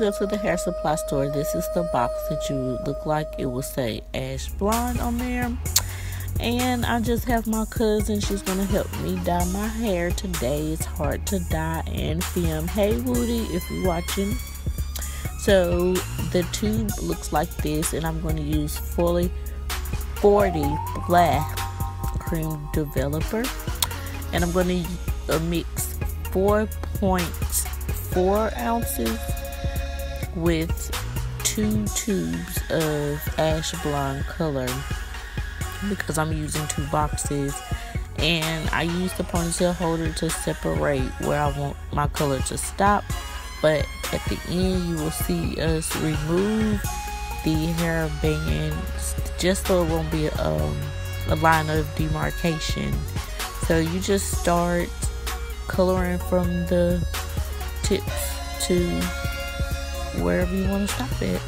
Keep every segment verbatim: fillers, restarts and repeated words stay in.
go to the hair supply store, this is the box that you would look like. It will say ash blonde on there. And I just have my cousin. She's going to help me dye my hair today. It's hard to dye and film. Hey, Woody, if you're watching. So, the tube looks like this. And I'm going to use fully forty black cream developer. And I'm going to uh, mix four point four ounces with two tubes of ash blonde color, because I'm using two boxes. And I use the ponytail holder to separate where I want my color to stop, but at the end you will see us remove the hair bands just so it won't be um, a line of demarcation. So you just start coloring from the tips to wherever you want to stop it.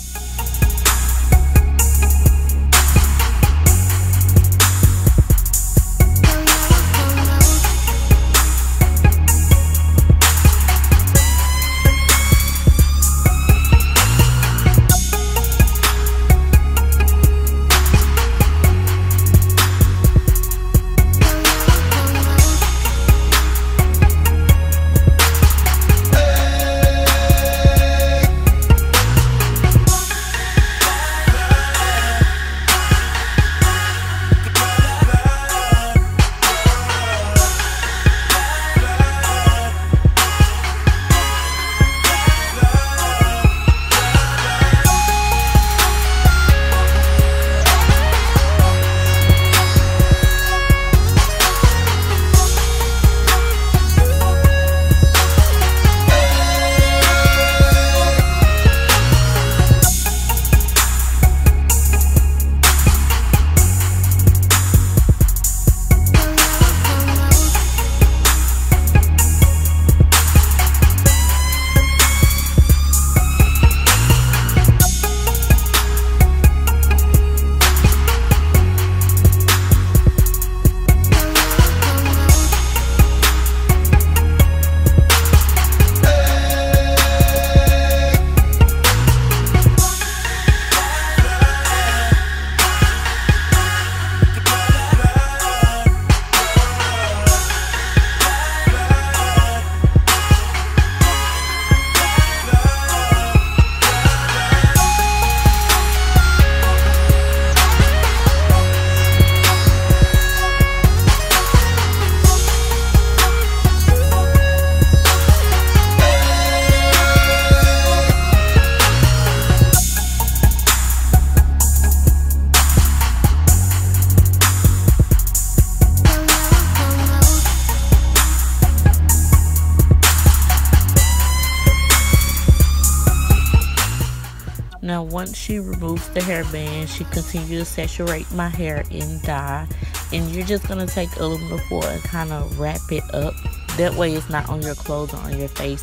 Now once she removes the hairband, she continues to saturate my hair in dye, and you're just going to take aluminum foil and kind of wrap it up. That way it's not on your clothes or on your face,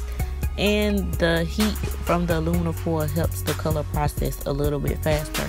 and the heat from the aluminum foil helps the color process a little bit faster.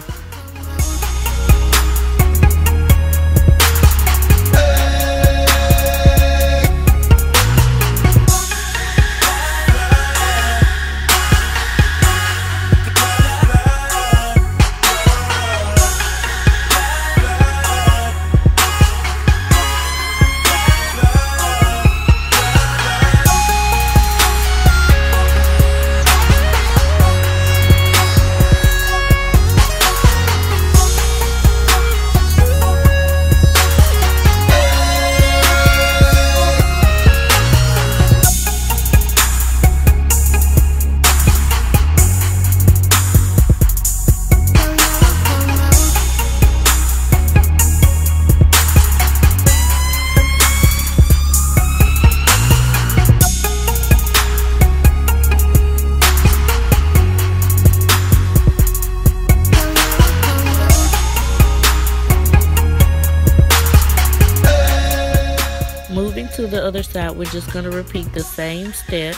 Moving to the other side, we're just going to repeat the same steps.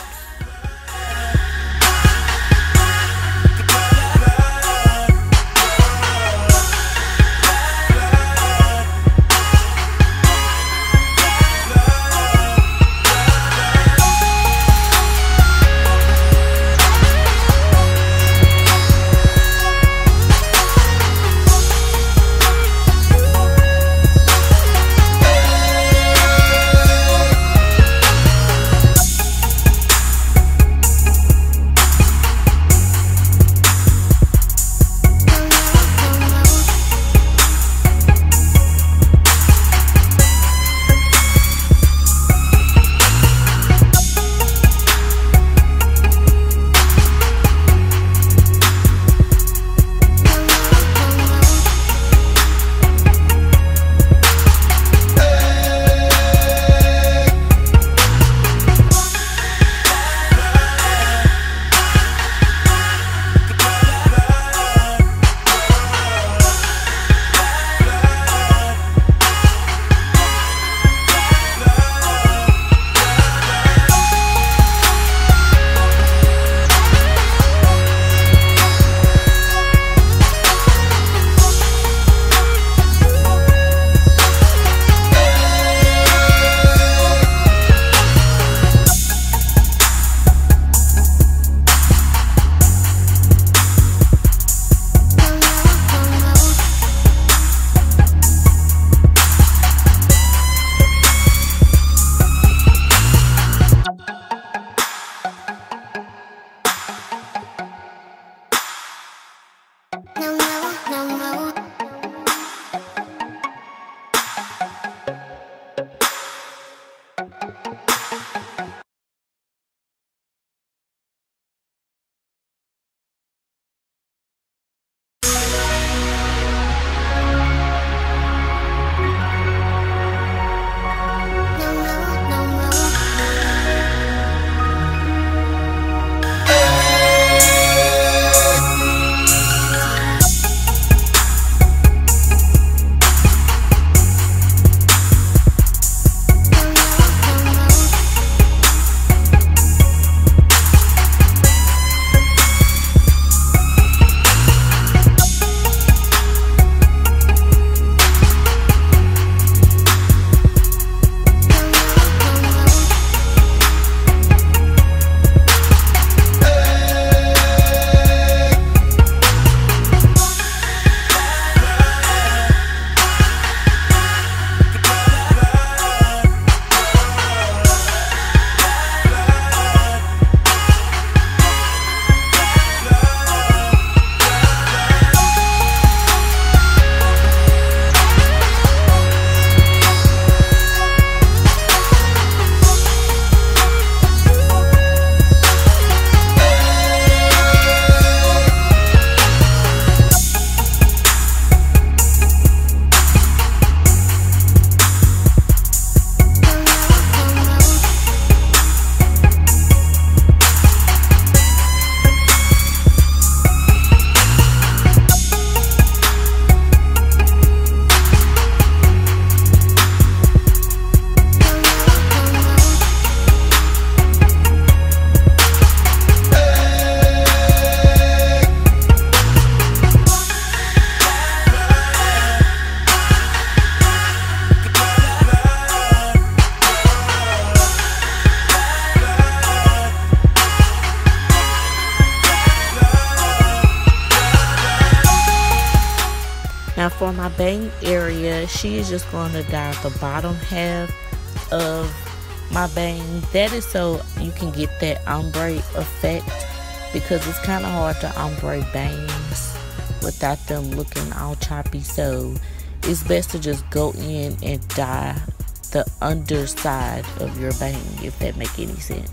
for my bang area, she is just going to dye the bottom half of my bang. That is so you can get that ombre effect, because it's kind of hard to ombre bangs without them looking all choppy. So it's best to just go in and dye the underside of your bang, if that make any sense.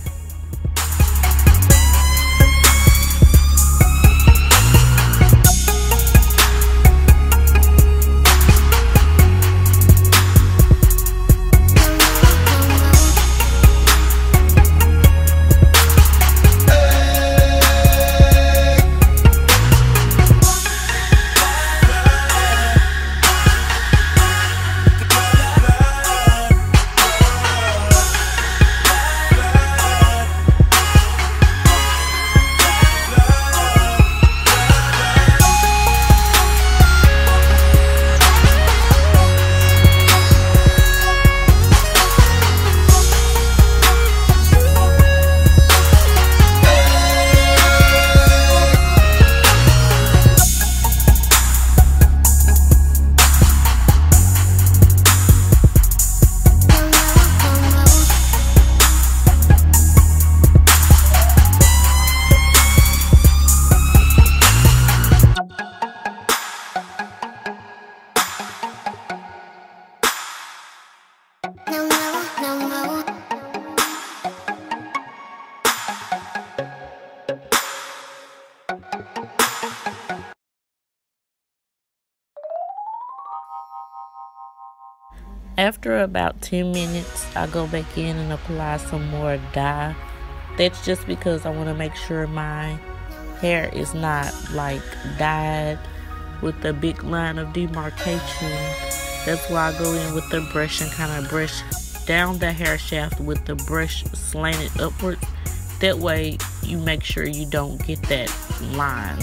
After about ten minutes, I go back in and apply some more dye. That's just because I want to make sure my hair is not like dyed with a big line of demarcation. That's why I go in with the brush and kind of brush down the hair shaft with the brush slanted upwards. That way you make sure you don't get that line.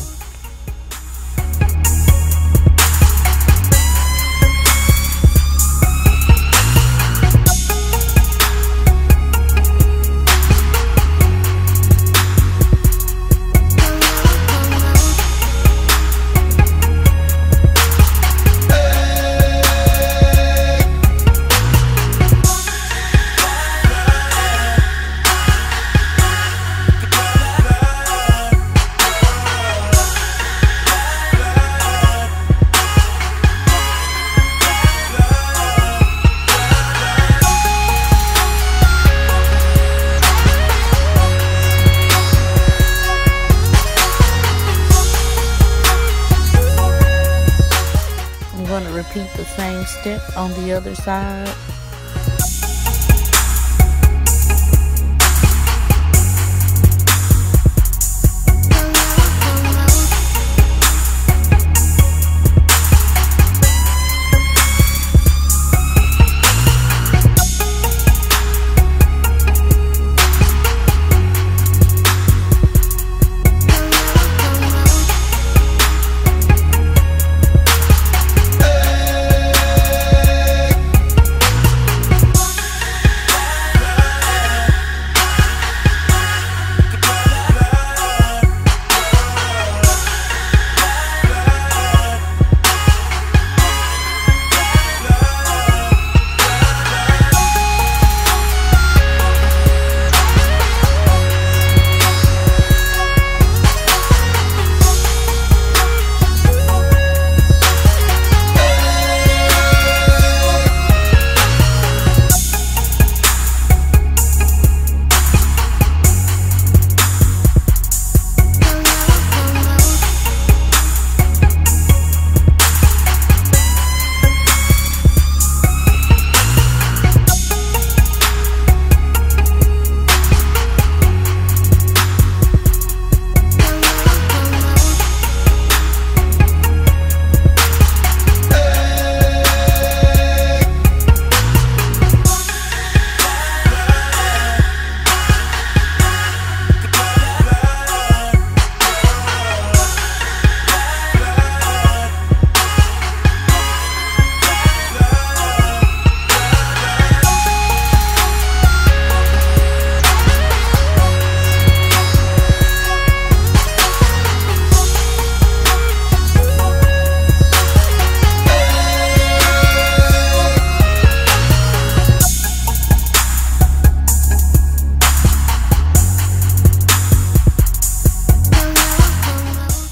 Repeat the same step on the other side.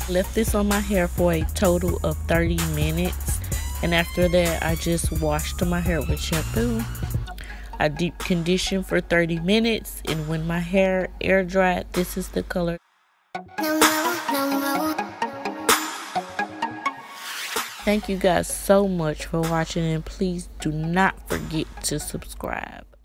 Left this on my hair for a total of thirty minutes, and after that I just washed my hair with shampoo. I deep conditioned for thirty minutes, and when my hair air dried, this is the color. Thank you guys so much for watching, and please do not forget to subscribe.